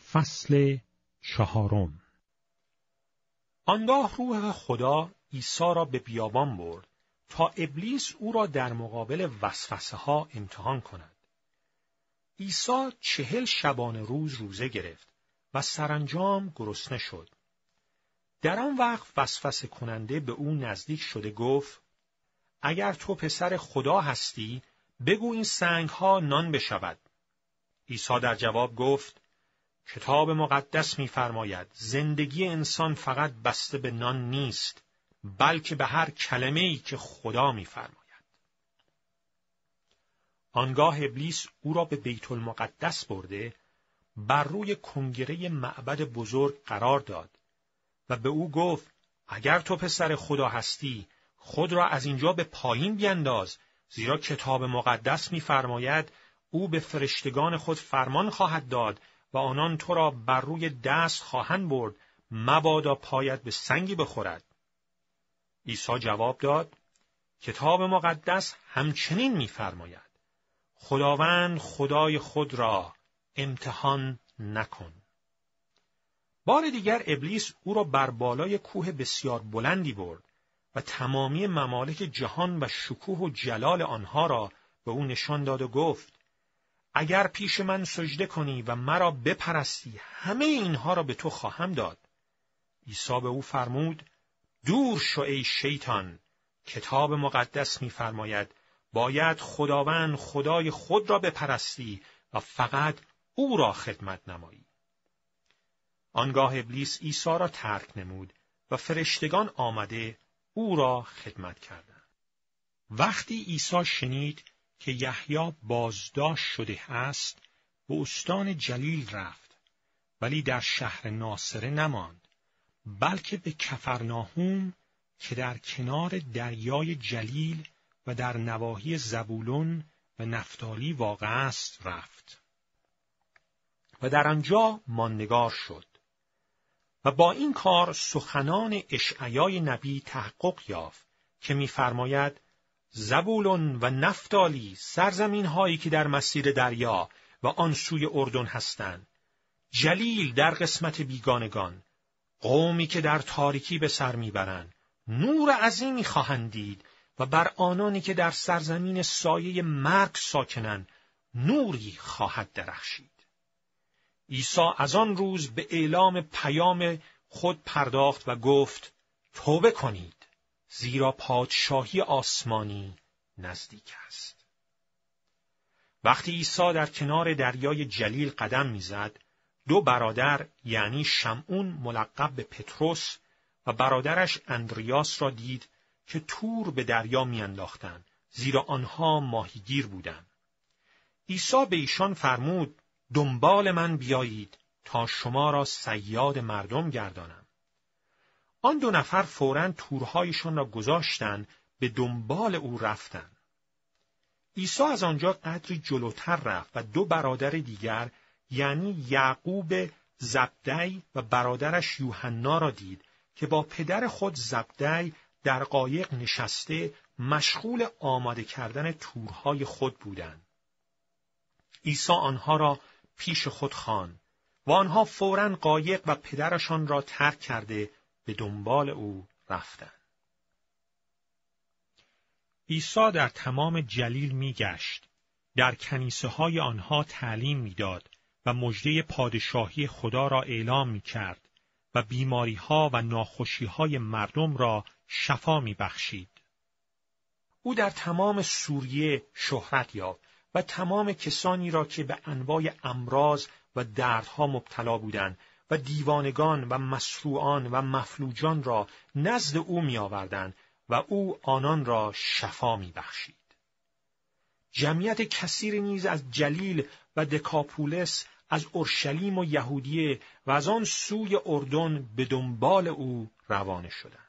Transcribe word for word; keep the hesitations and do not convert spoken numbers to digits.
فصل چهارم. آنگاه روح خدا عیسی را به بیابان برد تا ابلیس او را در مقابل وسوسه ها امتحان کند. عیسی چهل شبانه روز روزه گرفت و سرانجام گرسنه شد. در آن وقت وسوسه کننده به او نزدیک شده گفت: اگر تو پسر خدا هستی، بگو این سنگ ها نان بشود. عیسی در جواب گفت: کتاب مقدس می‌فرماید زندگی انسان فقط بسته به نان نیست، بلکه به هر کلمه‌ای که خدا می‌فرماید. آنگاه ابلیس او را به بیت المقدس برده، بر روی کنگره معبد بزرگ قرار داد و به او گفت: اگر تو پسر خدا هستی، خود را از اینجا به پایین بینداز، زیرا کتاب مقدس می‌فرماید او به فرشتگان خود فرمان خواهد داد و آنان تو را بر روی دست خواهند برد، مبادا پایت به سنگی بخورد. عیسی جواب داد: کتاب مقدس همچنین می‌فرماید خداوند خدای خود را امتحان نکن. بار دیگر ابلیس او را بر بالای کوه بسیار بلندی برد و تمامی ممالک جهان و شکوه و جلال آنها را به او نشان داد و گفت: اگر پیش من سجده کنی و مرا بپرستی، همه اینها را به تو خواهم داد. عیسی به او فرمود: دور شو ای شیطان، کتاب مقدس می‌فرماید باید خداوند خدای خود را بپرستی و فقط او را خدمت نمایی. آنگاه ابلیس عیسی را ترک نمود و فرشتگان آمده او را خدمت کردند. وقتی عیسی شنید که یحیی بازداشت شده است، به استان جلیل رفت، ولی در شهر ناصره نماند، بلکه به کفرناهوم که در کنار دریای جلیل و در نواحی زبولون و نفتالی واقع است رفت و در آنجا ماندگار شد. و با این کار سخنان اشعیای نبی تحقق یافت که می‌فرماید: زبولون و نفتالی، سرزمین هایی که در مسیر دریا و آن سوی اردن هستند، جلیل در قسمت بیگانگان، قومی که در تاریکی به سر میبرند، نور عظیمی خواهند دید و بر آنانی که در سرزمین سایه مرگ ساکنند، نوری خواهد درخشید. عیسی از آن روز به اعلام پیام خود پرداخت و گفت: توبه کنید، زیرا پادشاهی آسمانی نزدیک است. وقتی عیسی در کنار دریای جلیل قدم میزد، دو برادر یعنی شمعون ملقب به پتروس و برادرش اندریاس را دید که تور به دریا میانداختند، زیرا آنها ماهیگیر بودند. عیسی به ایشان فرمود: دنبال من بیایید تا شما را صیاد مردم گردانم. آن دو نفر فوراً تورهایشان را گذاشتند، به دنبال او رفتند. عیسی از آنجا قدری جلوتر رفت و دو برادر دیگر یعنی یعقوب زبدی و برادرش یوحنا را دید که با پدر خود زبدی در قایق نشسته مشغول آماده کردن تورهای خود بودند. عیسی آنها را پیش خود خواند و آنها فوراً قایق و پدرشان را ترک کرده به دنبال او رفتند. عیسی در تمام جلیل می‌گشت، در کنیسه‌های آنها تعلیم می‌داد و مژده پادشاهی خدا را اعلام می‌کرد و بیماری‌ها و ناخوشی‌های مردم را شفا می‌بخشید. او در تمام سوریه شهرت یافت و تمام کسانی را که به انواع امراض و دردها مبتلا بودند و دیوانگان و مسروعان و مفلوجان را نزد او می آوردند و او آنان را شفا می بخشید. جمعیت کثیر نیز از جلیل و دکاپولس، از اورشلیم و یهودیه و از آن سوی اردن به دنبال او روانه شدند.